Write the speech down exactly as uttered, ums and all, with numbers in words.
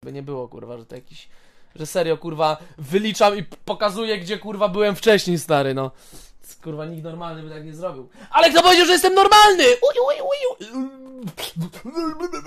By nie było, kurwa, że to jakiś... Że serio, kurwa, wyliczam i pokazuję, gdzie, kurwa, byłem wcześniej, stary, no. Kurwa, nikt normalny by tak nie zrobił. Ale kto powiedział, że jestem normalny? Uj, uj, uj, uj.